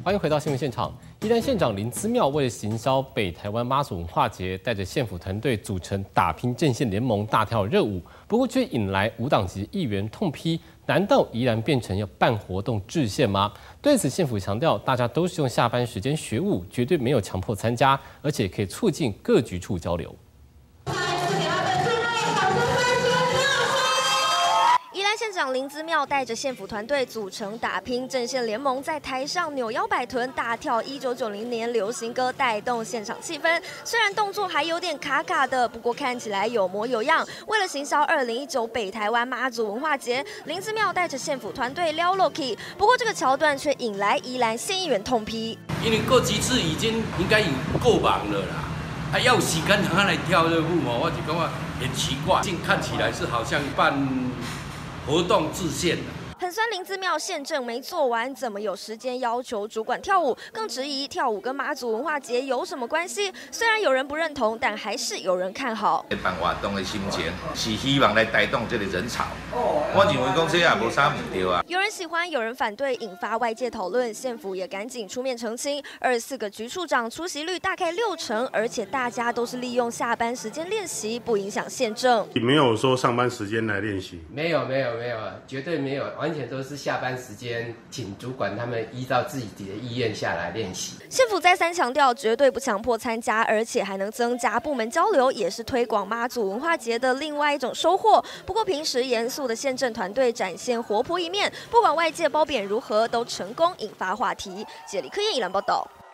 欢迎回到新闻现场。宜兰县长林姿妙为了行销北台湾妈祖文化节，带着县府团队组成打拼阵线联盟大跳热舞，不过却引来无党籍议员痛批：难道宜兰变成要办活动制宪吗？对此，县府强调，大家都是用下班时间学舞，绝对没有强迫参加，而且可以促进各局处交流。 县长林姿妙带着县府团队组成打拼阵线联盟，在台上扭腰摆臀大跳1990年流行歌，带动现场气氛。虽然动作还有点卡卡的，不过看起来有模有样。为了行销2019北台湾妈祖文化节，林姿妙带着县府团队撩 Loki， 不过这个桥段却引来宜兰县议员痛批， 因为过几次已经应该有够忙了啦。 还要时间让他来跳这舞哦，我就感觉很奇怪，看起来是好像办活动制宪的。 很酸林姿妙宪政没做完，怎么有时间要求主管跳舞？更质疑跳舞跟妈祖文化节有什么关系？虽然有人不认同，但还是有人看好。 办活动的心情是希望来带动这个人潮。我认为讲这也无啥唔对啊。 有人喜欢，有人反对，引发外界讨论。县府也赶紧出面澄清，24个局处长出席率大概60%，而且大家都是利用下班时间练习，不影响宪政。 没有说上班时间来练习。没有， 绝对没有。 完全都是下班时间，请主管他们依照自己的意愿下来练习。 县府再三强调，绝对不强迫参加，而且还能增加部门交流，也是推广妈祖文化节的另外一种收获。不过，平时严肃的县政团队展现活泼一面，不管外界褒贬如何，都成功引发话题。杰里克燕宜兰报道。